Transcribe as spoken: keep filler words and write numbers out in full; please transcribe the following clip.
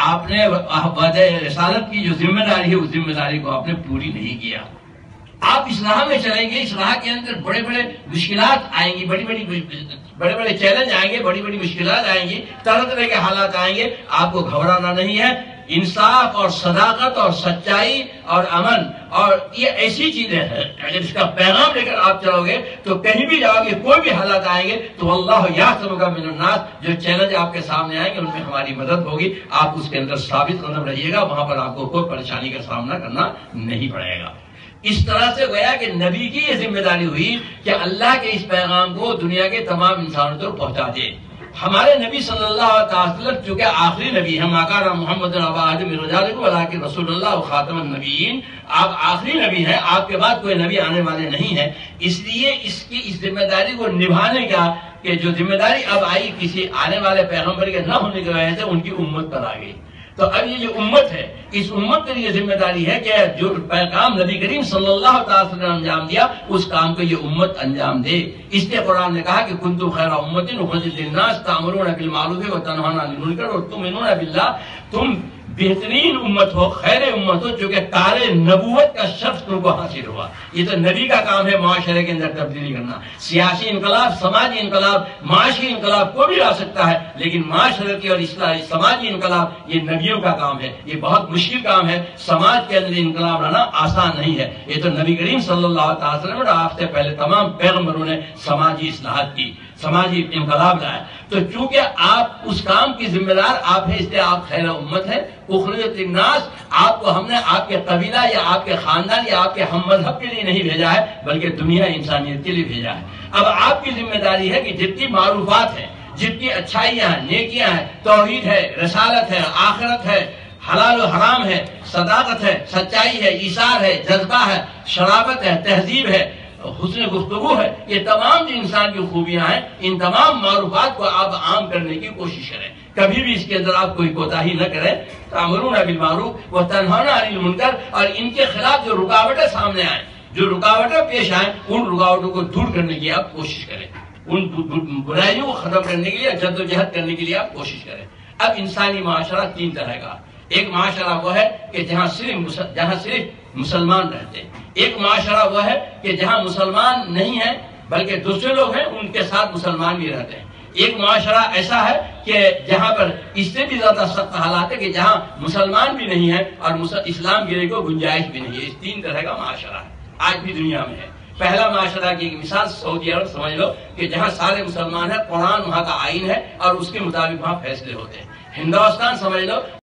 آپ نے وعدہ رسالت کی جو ذمہ داری ہے اس ذمہ داری کو آپ نے پوری نہیں کیا. آپ اصلاح میں چلیں گے، اصلاح کے اندر بڑے بڑے مشکلات آئیں گی، بڑی بڑی بڑے بڑے چیلنج آئیں گے، بڑی بڑی مشکلات آئیں گی، طرح طرح کے حالات آئیں گے. آپ کو گھبرانا نہیں ہے. انصاف اور صداقت اور سچائی اور امن اور یہ ایسی چیزیں ہیں، اگر اس کا پیغام لے کر آپ چلو گے تو کہیں بھی جاؤ گے، کوئی بھی حالات آئیں گے تو اللہ یعصمک من الناس، جو چیلنج آپ کے سامنے آئیں گے ان میں ہماری مدد ہوگی. آپ اس کے اندر ثابت قدم رہیے گا، وہاں پر آپ کو کوئی پریشانی کا سامنا کرنا نہیں پڑے گا. اس طرح سے گویا کہ نبی کی یہ ذمہ داری ہوئی کہ اللہ کے اس پیغام کو دنیا کے تمام انسانوں تک پہنچا دے. ہمارے نبی صلی اللہ علیہ وسلم چونکہ آخری نبی ہیں، ما کان محمد ابا احد من رجالکم ولکن رسول اللہ وخاتم النبیین، آپ آخری نبی ہیں، آپ کے بعد کوئی نبی آنے والے نہیں ہیں. اس لیے اس کی اس ذمہ داری کو نبھانے کا کہ جو ذمہ داری اب آئی کسی آنے والے پیغمبر کے نہ ہونے کی وجہ سے ان کی امت پر آ گئی. تو اب یہ جو امت ہے، اس امت کے لیے ذمہ داری ہے کہ جو پیغام نبی کریم صلی اللہ تعالی وسلم نے انجام دیا اس کام کو یہ امت انجام دے. اس لیے قرآن نے کہا کہ کنتم خیر امۃ اخرجت للناس تأمرون بالمعروف وتنہون عن المنکر وتؤمنون باللہ، تم بہترین امت ہو، خیر امت ہو، جو کہ کار نبوت کا شرف تم کو حاصل ہوا. یہ تو نبی کا کام ہے معاشرے کے اندر تبدیلی کرنا. سیاسی انقلاب، سماجی انقلاب، معاشی انقلاب کوئی بھی لا سکتا ہے، لیکن معاشرتی اور اصلاحی سماجی انقلاب یہ نبیوں کا کام ہے. یہ بہت مشکل کام ہے. سماج کے اندر انقلاب لانا آسان نہیں ہے. یہ تو نبی کریم صلی اللہ علیہ وسلم اور آپ سے پہلے تمام پیغمبروں نے سماجی اصلاحات کی، سماجی انقلاب لایا. تو چونکہ آپ اس کام کی ذمہ دار آپ ہیں، اس لیے آپ خیر امت ہیں. اخرجت للناس، آپ کو ہم نے آپ کے قبیلہ یا آپ کے خاندان یا آپ کے ہم مذہب کے لیے نہیں بھیجا ہے، بلکہ دنیا انسانیت کے لیے بھیجا ہے. اب آپ کی ذمہ داری ہے کہ جتنی معروفات ہیں، جتنی اچھائیاں ہیں، نیکیاں ہیں، توحید ہے، رسالت ہے، آخرت ہے، حلال و حرام ہے، صداقت ہے، سچائی ہے، ایثار ہے، جذبہ ہے، شرافت ہے، تہذیب ہے، حسن گفتگو ہے، یہ تمام جو انسان کی خوبیاں ہیں، ان تمام معروفات کو آپ عام کرنے کی کوشش کریں. کبھی بھی اس کے اندر آپ کوئی کوتاہی نہ کریں. تأمرون بالمعروف وتنہون عن المنکر، اور ان کے خلاف جو رکاوٹیں سامنے آئیں، جو رکاوٹیں پیش آئیں، ان رکاوٹوں کو دور کرنے کی آپ کوشش کریں. ان برائیوں کو ختم کرنے کے لیے، جدوجہد کرنے کے لیے آپ کوشش کریں. اب انسانی معاشرہ تین طرح کا. ایک معاشرہ وہ ہے کہ جہاں صرف جہاں صرف مسلمان رہتے ہیں. ایک معاشرہ وہ ہے کہ جہاں مسلمان نہیں ہیں بلکہ دوسرے لوگ ہیں، ان کے ساتھ مسلمان بھی رہتے ہیں. ایک معاشرہ ایسا ہے کہ جہاں پر اس سے بھی زیادہ سخت حالات ہے کہ جہاں مسلمان بھی نہیں ہے اور اسلام گرے کو گنجائش بھی نہیں ہے. اس تین طرح کا معاشرہ ہے آج بھی دنیا میں ہے. پہلا معاشرہ کی ایک مثال سعودی عرب سمجھ لو کہ جہاں سارے مسلمان ہیں، قرآن وہاں کا آئین ہے اور اس کے مطابق وہاں فیصلے ہوتے ہیں. ہندوستان سمجھ لو